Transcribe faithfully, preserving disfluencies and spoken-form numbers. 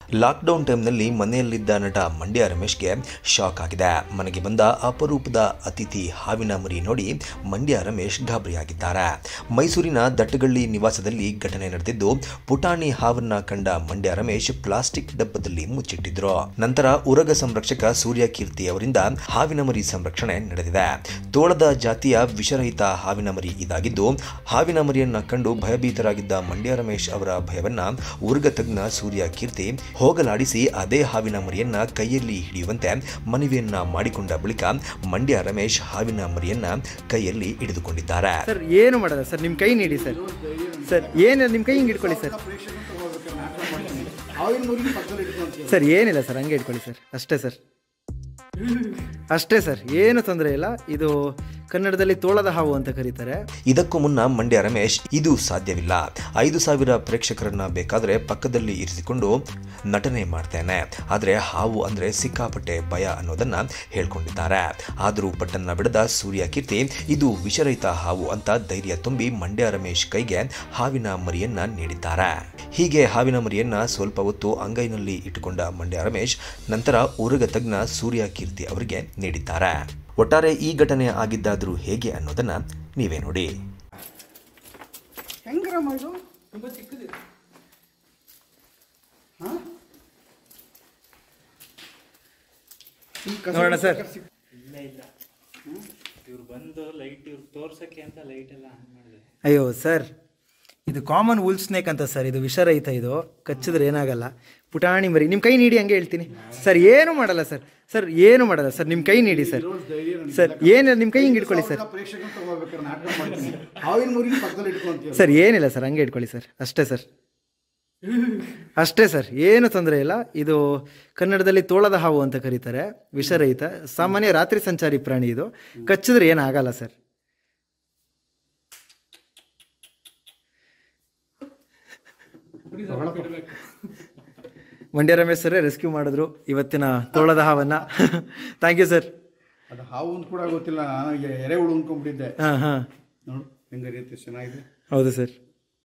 Lockdown ಟೈಮ್ನಲ್ಲಿ ಮನೆಯಲ್ಲಿದ್ದ ನಟ ಮಂಡ್ಯ ರಮೇಶ್ಗೆ ಶಾಕ್ ಆಗಿದೆ. ಮನೆಗೆ ಬಂದ ಅಪರೂಪದ ಅತಿಥಿ ಹಾವಿನ ಮರಿ ನೋಡಿ ಮಂಡ್ಯ ರಮೇಶ್ ಗಾಬರಿಯಾಗಿದ್ದಾರೆ. ಮೈಸೂರಿನ ದಟ್ಟಗಳ್ಳಿ ನಿವಾಸದಲ್ಲಿ ಘಟನೆ ನಡೆದಿದ್ದು, ಪುಟಾಣಿ ಹಾವನ್ನ ಕಂಡ ಮಂಡ್ಯ ರಮೇಶ್ ಪ್ಲಾಸ್ಟಿಕ್ ಡಬ್ಬದಲ್ಲಿ ಮುಚ್ಚಿಟ್ಟಿದ್ರು. ನಂತರ ಉರಗ ಸಂರಕ್ಷಕ ಸೂರ್ಯಕೀರ್ತಿ ಅವರಿಂದ ಹಾವಿನ ಮರಿ ಸಂರಕ್ಷಣೆ ನಡೆದಿದೆ. ತೋಳದ ಜಾತಿಯ ವಿಷರಹಿತ ಹಾವಿನ ಮರಿ ಇದಾಗಿದ್ದು, ಹಾವಿನ ಮರಿಯನ್ನ ಕಂಡು ಭಯಭೀತರಾಗಿದ್ದ ಮಂಡ್ಯ ರಮೇಶ್ ಅವರ ಭಯವನ್ನ ಉರಗ ತಜ್ಞ ಸೂರ್ಯಕೀರ್ತಿ ಹೋಗಲಾಡಿಸಿ ಅದೇ ಹಾವಿನ ಮರಿಯನ್ನ ಕೈಯಲ್ಲಿ ಹಿಡಿಯುವಂತೆ ಮನವಿಯನ್ನ ಮಾಡಿಕೊಂಡ ಬಳಿಕ ಮಂಡ್ಯ ರಮೇಶ್ ಹಾವಿನ ಮರಿಯನ್ನ ಕೈಯಲ್ಲಿ ಹಿಡಿದುಕೊಂಡಿದ್ದಾರೆ. ಸರ್ ಏನು ಮಾಡಲ್ಲ ಸರ್, ನಿಮ್ಮ ಕೈ ನೀಡಿ ಸರ್. ಸರ್ ಏನು ನಿಮ್ಮ ಕೈ ಹಿಂಗೆ ಇಟ್ಕೊಳ್ಳಿ ಸರ್. ಸರ್ ಏನಿಲ್ಲ ಸರ್, ಹಂಗೆ ಇಟ್ಕೊಳ್ಳಿ ಸರ್, ಅಷ್ಟೇ ಸರ್, ಅಷ್ಟೇ ಸರ್, ಏನು ತೊಂದರೆ ಇಲ್ಲ. ಇದು ಕನ್ನಡದಲ್ಲಿ ತೋಳದ ಹಾವು ಅಂತ ಕರೀತಾರೆ. ಇದಕ್ಕೂ ಮುನ್ನ ಮಂಡ್ಯ ರಮೇಶ್ ಇದು ಸಾಧ್ಯವಿಲ್ಲ, ಐದು ಸಾವಿರ ಪ್ರೇಕ್ಷಕರನ್ನ ಬೇಕಾದ್ರೆ ಪಕ್ಕದಲ್ಲಿ ಇರಿಸಿಕೊಂಡು ನಟನೆ ಮಾಡ್ತೇನೆ, ಆದ್ರೆ ಹಾವು ಅಂದ್ರೆ ಸಿಕ್ಕಾಪಟ್ಟೆ ಭಯ ಅನ್ನೋದನ್ನ ಹೇಳ್ಕೊಂಡಿದ್ದಾರೆ. ಆದರೂ ಪಟ್ಟನ್ನ ಬಿಡದ ಸೂರ್ಯಕೀರ್ತಿ ಇದು ವಿಷರಹಿತ ಹಾವು ಅಂತ ಧೈರ್ಯ ತುಂಬಿ ಮಂಡ್ಯ ರಮೇಶ್ ಕೈಗೆ ಹಾವಿನ ಮರಿಯನ್ನ ನೀಡಿದ್ದಾರೆ. ಹೀಗೆ ಹಾವಿನ ಮರಿಯನ್ನ ಸ್ವಲ್ಪ ಹೊತ್ತು ಅಂಗೈನಲ್ಲಿ ಇಟ್ಟುಕೊಂಡ ಮಂಡ್ಯ ರಮೇಶ್ ನಂತರ ಉರಗ ತಜ್ಞ ಸೂರ್ಯಕೀರ್ತಿ ಅವರಿಗೆ ನೀಡಿದ್ದಾರೆ. ಒಟ್ಟಾರೆ ಈ ಘಟನೆ ಆಗಿದ್ದಾದ್ರೂ ಹೇಗೆ ಅನ್ನೋದನ್ನ ನೀವೇ ನೋಡಿ. ನೋಡೋಣ ಸರ್. ಅಯ್ಯೋ ಸರ್, ಇದು ಕಾಮನ್ ವೂಲ್ ಸ್ನೇಕ್ ಅಂತ ಸರ್, ಇದು ವಿಷರಹಿತ, ಇದು ಕಚ್ಚಿದ್ರೆ ಏನಾಗಲ್ಲ. ಪುಟಾಣಿ ಮರಿ, ನಿಮ್ಮ ಕೈ ನೀಡಿ, ಹಂಗೆ ಹೇಳ್ತೀನಿ ಸರ್, ಏನು ಮಾಡಲ್ಲ ಸರ್. ಸರ್ ಏನು ಮಾಡಲ್ಲ ಸರ್, ನಿಮ್ಮ ಕೈ ನೀಡಿ ಸರ್. ಸರ್ ಏನಿಲ್ಲ, ನಿಮ್ಮ ಕೈ ಹಿಂಗೆ ಇಟ್ಕೊಳ್ಳಿ ಸರ್. ಸರ್ ಏನಿಲ್ಲ ಸರ್, ಹಂಗೆ ಇಟ್ಕೊಳ್ಳಿ ಸರ್, ಅಷ್ಟೇ ಸರ್, ಅಷ್ಟೇ ಸರ್, ಏನು ತೊಂದರೆ ಇಲ್ಲ. ಇದು ಕನ್ನಡದಲ್ಲಿ ತೋಳದ ಹಾವು ಅಂತ ಕರೀತಾರೆ, ವಿಷರಹಿತ, ಸಾಮಾನ್ಯ ರಾತ್ರಿ ಸಂಚಾರಿ ಪ್ರಾಣಿ. ಇದು ಕಚ್ಚಿದ್ರೆ ಏನಾಗಲ್ಲ sir. Mandya Ramesh sir rescue ಮಾಡಿದ್ರು ಇವತ್ತಿನ ತೋಳದ ಹಾವನ್ನ. Thank you sir. ಅದು ಹಾವು ಅಂತ ಕೂಡ ಗೊತ್ತಿಲ್ಲ, ನಾನು ಎರೆಹುಳು ಅನ್ಕೊಂಡ್ಬಿಟ್ಟಿದ್ದೆ. ಹಾಂ ಹಾಂ, ನೋಡು ಹೆಂಗೆ ರೀತಿ ಚೆನ್ನಾಗಿದೆ. ಹೌದು ಸರ್.